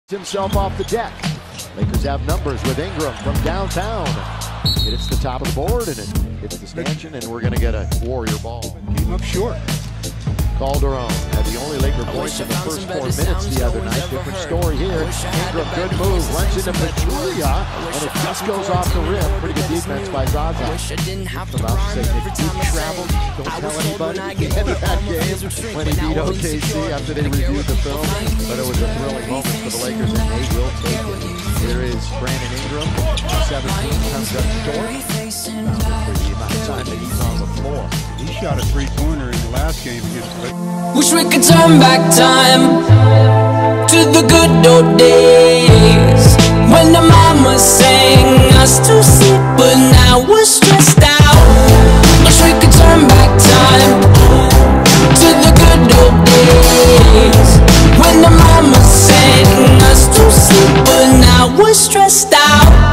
Himself off the deck. Lakers have numbers with Ingram from downtown. It hits the top of the board and it hits the stanchion, and we're going to get a Warrior ball. Came up short. Calderon had the only Laker points in the first 4 minutes the other night. Different story here. Ingram, good move, runs into Pachulia, and it just goes off the rim. Pretty good defense by Zaza. About to say, if you traveled, don't tell anybody at the end of that game when he beat OKC after they reviewed the film. But it was a thrilling moment for the Lakers, and they will take it. Here is Brandon Ingram, 17, comes up short. For the amount of time that he's on the floor. He shot a three-pointer in the last game against the Lakers. Wish we could turn back time to the good old days when the mama sang us to sleep, but now we're stressed out. Wish we could turn back time to the good old days when the mama sang us to sleep, but now we're stressed out.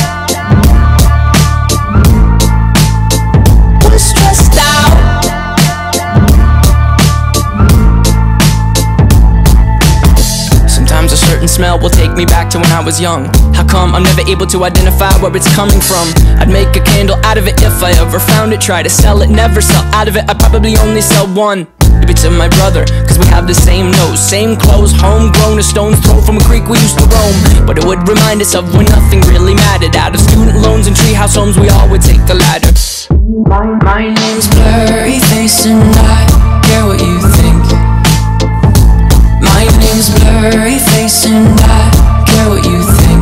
Smell will take me back to when I was young. How come I'm never able to identify where it's coming from? I'd make a candle out of it if I ever found it. Try to sell it, never sell out of it. I'd probably only sell one. Maybe to my brother, cause we have the same nose, same clothes, homegrown, a stone's throw from a creek we used to roam. But it would remind us of when nothing really mattered. Out of student loans and treehouse homes, we all would take the ladder. My name's Blurry Face and I care what you think. My name's Blurry Face and I care what you think.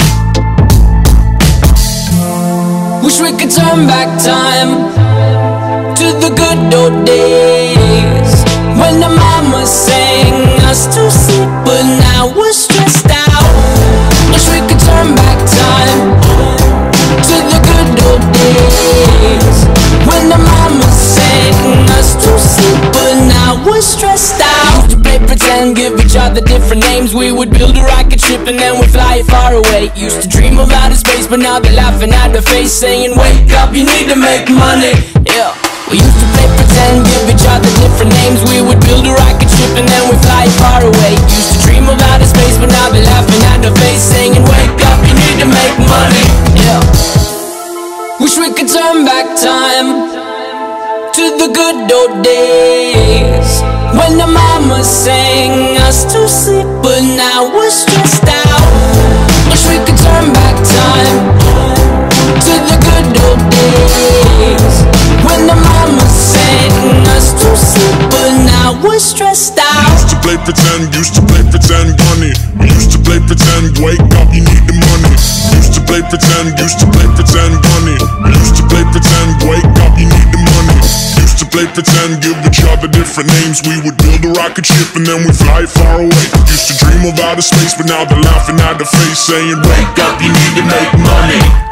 Wish we could turn back time to the good old days when the mama sang us to sleep, but now we're stressed out. Wish we could turn back time to the good old days when the mama sang us to sleep, but now we're stressed out. Used to play pretend, give each other different names. We would build a rocket ship and then we'd fly it far away. Used to dream of outer space, but now they're laughing at the face, saying wake up, you need to make money. Yeah. We used to play pretend, give each other different names. We would build a rocket ship and then we'd fly it far away. Used to dream of outer space, but now they're laughing at the face, saying wake up, you need to make money. Yeah. Wish we could turn back time to the good old days when the mama sang us to sleep, but now we're stressed out. Wish we could turn back time to the good old days when the mama sang us to sleep, but now we're stressed out. Used to play pretend, bunny. Used to play pretend, wake up, you need the money. Used to play pretend, bunny. Used to play pretend, wake up, you need the money. Used to play pretend, give each other different names. We would build a rocket ship and then we fly far away. Used to dream of outer space, but now they're laughing at the face, saying wake up, you need to make money.